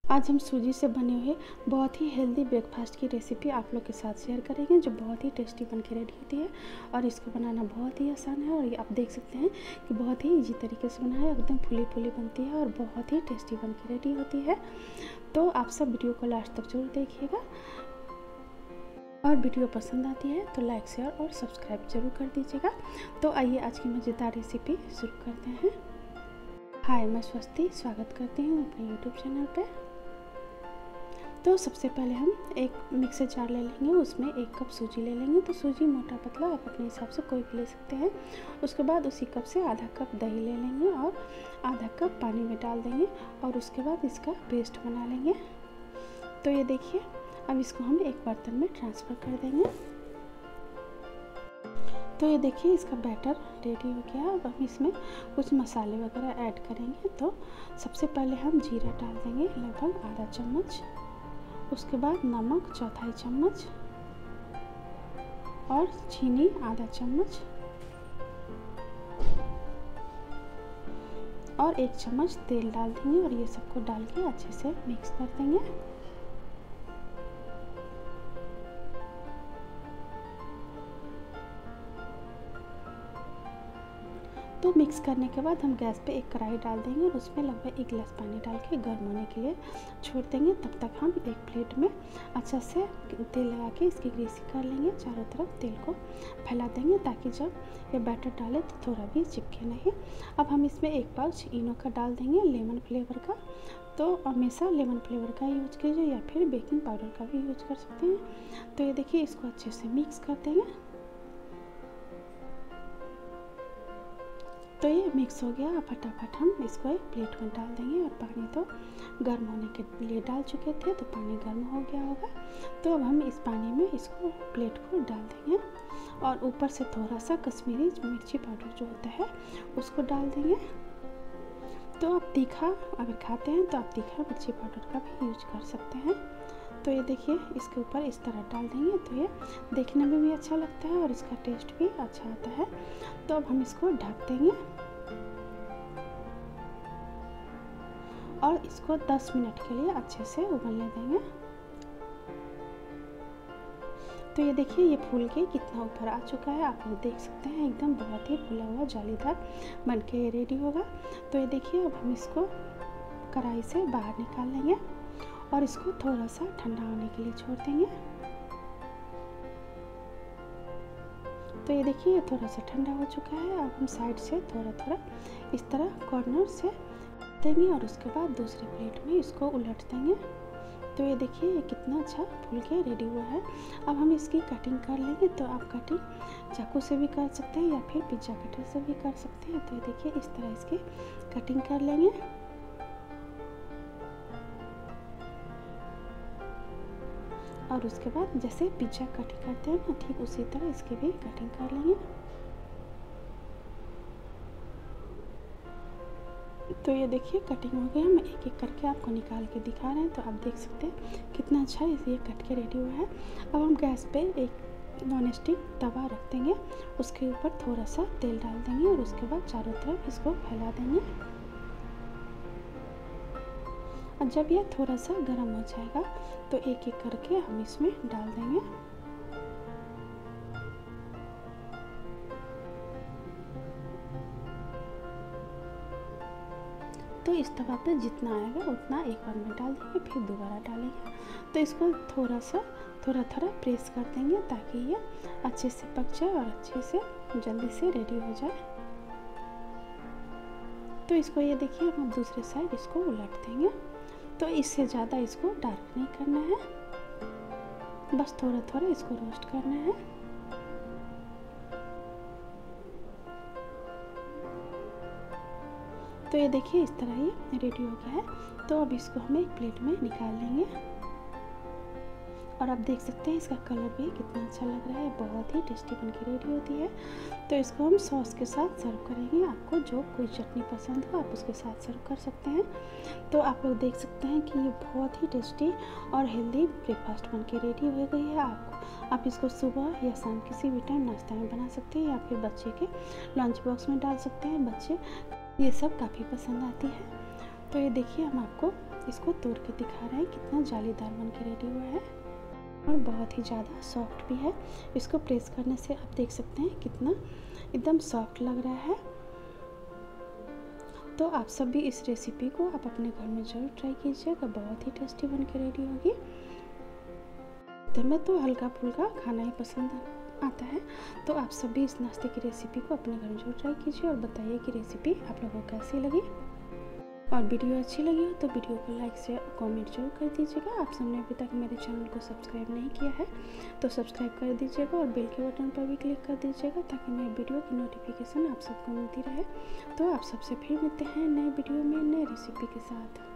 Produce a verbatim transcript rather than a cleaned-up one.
आज हम सूजी से बने हुए बहुत ही हेल्दी ब्रेकफास्ट की रेसिपी आप लोग के साथ शेयर करेंगे, जो बहुत ही टेस्टी बन के रेडी होती है और इसको बनाना बहुत ही आसान है। और ये आप देख सकते हैं कि बहुत ही इजी तरीके से बना है, एकदम फुली फुली बनती है और बहुत ही टेस्टी बन के रेडी होती है। तो आप सब वीडियो को लास्ट तक जरूर देखिएगा और वीडियो पसंद आती है तो लाइक शेयर और सब्सक्राइब जरूर कर दीजिएगा। तो आइए आज की मज़ेदार रेसिपी शुरू करते हैं। हाय, मैं स्वस्ति स्वागत करती हूँ अपने यूट्यूब चैनल पे। तो सबसे पहले हम एक मिक्सर जार ले लेंगे, उसमें एक कप सूजी ले लेंगे। तो सूजी मोटा पतला आप अपने हिसाब से कोई भी ले सकते हैं। उसके बाद उसी कप से आधा कप दही ले लेंगे और आधा कप पानी में डाल देंगे और उसके बाद इसका पेस्ट बना लेंगे। तो ये देखिए, अब इसको हम एक बर्तन में ट्रांसफ़र कर देंगे। तो ये देखिए, इसका बैटर रेडी हो गया। अब हम इसमें कुछ मसाले वगैरह ऐड करेंगे। तो सबसे पहले हम जीरा डाल देंगे लगभग आधा चम्मच, उसके बाद नमक चौथाई चम्मच और चीनी आधा चम्मच और एक चम्मच तेल डाल देंगे और ये सबको डाल के अच्छे से मिक्स कर देंगे। तो मिक्स करने के बाद हम गैस पे एक कढ़ाई डाल देंगे और उसमें लगभग एक गिलास पानी डाल के गर्म होने के लिए छोड़ देंगे। तब तक हम एक प्लेट में अच्छा से तेल लगा के इसकी ग्रीसी कर लेंगे। चारों तरफ तेल को फैला देंगे ताकि जब ये बैटर डालें तो थोड़ा भी चिपके नहीं। अब हम इसमें एक पाउच इनो का डाल देंगे, लेमन फ्लेवर का। तो हमेशा लेमन फ्लेवर का यूज कीजिए या फिर बेकिंग पाउडर का भी यूज कर सकते हैं। तो ये देखिए, इसको अच्छे से मिक्स कर देंगे। तो ये मिक्स हो गया। अब फटाफट हम इसको एक प्लेट में डाल देंगे और पानी तो गर्म होने के लिए डाल चुके थे, तो पानी गर्म हो गया होगा। तो अब हम इस पानी में इसको प्लेट को डाल देंगे और ऊपर से थोड़ा सा कश्मीरी मिर्ची पाउडर जो होता है उसको डाल देंगे। तो आप तीखा अगर खाते हैं तो आप तीखा मिर्ची पाउडर का भी यूज कर सकते हैं। तो ये देखिए, इसके ऊपर इस तरह डाल देंगे तो ये देखने में भी अच्छा लगता है और इसका टेस्ट भी अच्छा आता है। तो अब हम इसको ढक देंगे और इसको दस मिनट के लिए अच्छे से उबलने देंगे। तो ये देखिए, ये फूल के कितना ऊपर आ चुका है, आप लोग देख सकते हैं। एकदम बहुत ही फूला हुआ जालीदार बन के ये रेडी होगा। तो ये देखिए, अब हम इसको कढ़ाई से बाहर निकाल लेंगे और इसको थोड़ा सा ठंडा होने के लिए छोड़ देंगे। तो ये देखिए, ये थोड़ा सा ठंडा हो चुका है। अब हम साइड से थोड़ा थोड़ा इस तरह कॉर्नर से देंगे और उसके बाद दूसरे प्लेट में इसको उलट देंगे। तो ये देखिए, ये कितना अच्छा फूल के रेडी हुआ है। अब हम इसकी कटिंग कर लेंगे। तो आप कटिंग चाकू से भी कर सकते हैं या फिर पिज्जा कटर से भी कर सकते हैं। तो ये देखिए, इस तरह इसकी कटिंग कर लेंगे। और उसके बाद जैसे पिज्जा कटिंग करते हैं ना, ठीक उसी तरह इसकी भी कटिंग कर लेंगे। तो ये देखिए, कटिंग हो गया। हम एक एक करके आपको निकाल के दिखा रहे हैं। तो आप देख सकते हैं कितना अच्छा ये कट के रेडी हुआ है। अब हम गैस पे एक नॉन स्टिक तवा रख देंगे, उसके ऊपर थोड़ा सा तेल डाल देंगे और उसके बाद चारों तरफ इसको फैला देंगे। और जब ये थोड़ा सा गर्म हो जाएगा तो एक एक करके हम इसमें डाल देंगे। तो इस तवा पे जितना आएगा उतना एक बार में डाल देंगे, फिर दोबारा डालेंगे। तो इसको थोड़ा सा थोड़ा थोड़ा प्रेस कर देंगे ताकि ये अच्छे से पक जाए और अच्छे से जल्दी से रेडी हो जाए। तो इसको ये देखिए, हम दूसरे साइड इसको उलट देंगे। तो इससे ज़्यादा इसको डार्क नहीं करना है, बस थोड़ा थोड़ा इसको रोस्ट करना है। तो ये देखिए, इस तरह ये रेडी हो गया है। तो अब इसको हम एक प्लेट में निकाल लेंगे और आप देख सकते हैं इसका कलर भी कितना अच्छा लग रहा है, बहुत ही टेस्टी बन के रेडी होती है। तो इसको हम सॉस के साथ सर्व करेंगे। आपको जो कोई चटनी पसंद हो आप उसके साथ सर्व कर सकते हैं। तो आप लोग देख सकते हैं कि ये बहुत ही टेस्टी और हेल्दी ब्रेकफास्ट बन के रेडी हो गई है। आपको आप इसको सुबह या शाम किसी भी टाइम नाश्ता में बना सकते हैं या फिर बच्चे के लंच बॉक्स में डाल सकते हैं। बच्चे ये सब काफ़ी पसंद आती है। तो ये देखिए, हम आपको इसको तोड़ के दिखा रहे हैं कितना जालीदार बन के रेडी हुआ है और बहुत ही ज़्यादा सॉफ्ट भी है। इसको प्रेस करने से आप देख सकते हैं कितना एकदम सॉफ्ट लग रहा है। तो आप सब भी इस रेसिपी को आप अपने घर में ज़रूर ट्राई कीजिएगा, बहुत ही टेस्टी बन के रेडी होगी। तो मैं तो हल्का फुल्का खाना ही पसंद आता है, तो आप सब भी इस नाश्ते की रेसिपी को अपने घर में जरूर ट्राई कीजिए और बताइए कि रेसिपी आप लोगों को कैसी लगी। और वीडियो अच्छी लगी हो तो वीडियो को लाइक शेयर और कमेंट जरूर कर दीजिएगा। आप सबने अभी तक मेरे चैनल को सब्सक्राइब नहीं किया है तो सब्सक्राइब कर दीजिएगा और बेल के बटन पर भी क्लिक कर दीजिएगा ताकि मेरे वीडियो की नोटिफिकेशन आप सबको मिलती रहे। तो आप सबसे फिर मिलते हैं नए वीडियो में नए रेसिपी के साथ।